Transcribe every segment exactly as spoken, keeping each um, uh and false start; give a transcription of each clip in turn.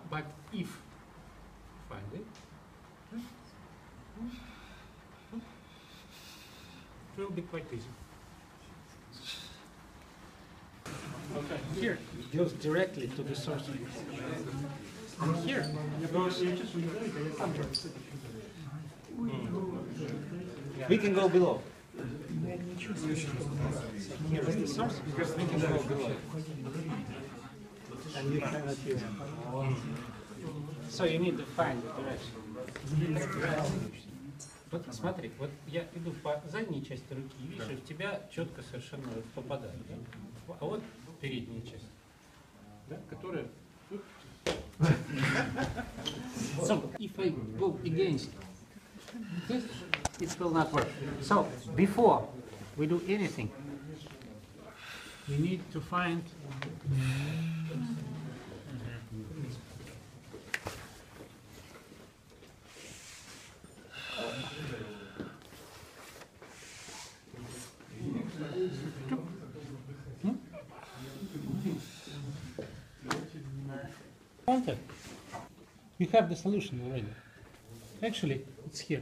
but if find it, it will be quite easy. Okay, here it goes directly to the source. And here we can go below. Here is the source, because we can go below. And you cannot use it. So you need to find the direction. Вот смотри, вот я иду по задней части руки, и видишь, и в тебя четко совершенно попадает. Да? А вот передняя часть, да, которая... So, if I go against this, it will not work. So, before we do anything, we need to find contact. We have the solution already. Actually, it's here.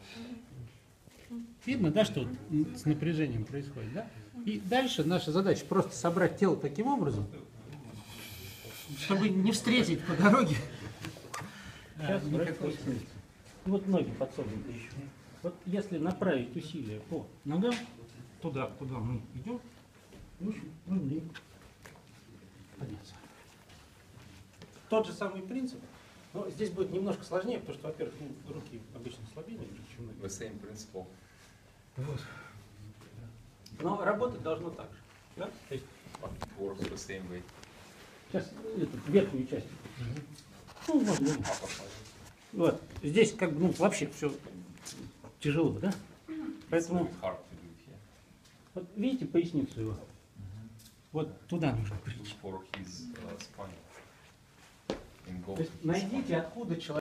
Видно, да, что с напряжением происходит, да? И дальше наша задача просто собрать тело таким образом, чтобы не встретить по дороге. Сейчас никакой смысла. Вот ноги подсогнуты еще. Вот если направить усилия по ногам, туда, куда мы идем, мы подняться. Тот же самый принцип, но здесь будет немножко сложнее, потому что, во-первых, ну, руки обычно слабее, чем ноги. The same principle. Вот. Но работать должно так же. Да? То есть, It works the same way. сейчас эту верхнюю часть. Ну, можно. Вот. Здесь как бы ну, вообще все тяжело, да? Поэтому It's hard to do here. вот видите поясницу его? Вот туда нужно прийти. For his uh, spine. In То есть найдите, откуда человек.